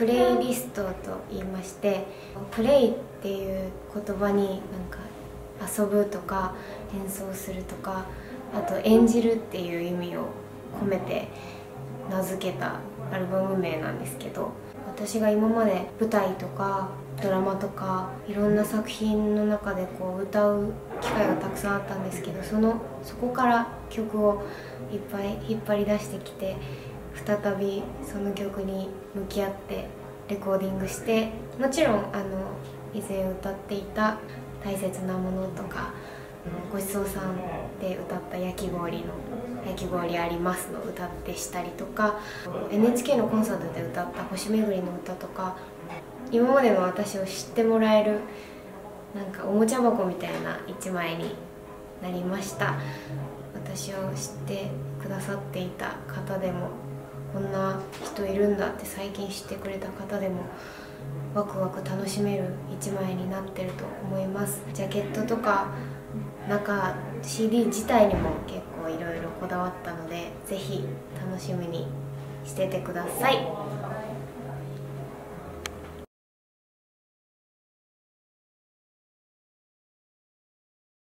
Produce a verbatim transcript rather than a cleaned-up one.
プレイリストと言いまして、プレイっていう言葉になんか遊ぶとか演奏するとか、あと演じるっていう意味を込めて名付けたアルバム名なんですけど、私が今まで舞台とかドラマとかいろんな作品の中でこう歌う機会がたくさんあったんですけど、そのそこから曲をいっぱい引っ張り出してきて、再びその曲に向き合ってレコーディングして、もちろんあの以前歌っていた「大切なもの」とか「ごちそうさん」で歌った「焼き氷の焼き氷あります」の歌ってしたりとか、 エヌエイチケー のコンサートで歌った「星めぐりの歌」とか、今までの私を知ってもらえるなんかおもちゃ箱みたいな一枚になりました。私を知ってくださっていた方でも、こんな人いるんだって最近知ってくれた方でもワクワク楽しめる一枚になってると思います。ジャケットとか中 シーディー 自体にも結構いろいろこだわったので、ぜひ楽しみにしててください。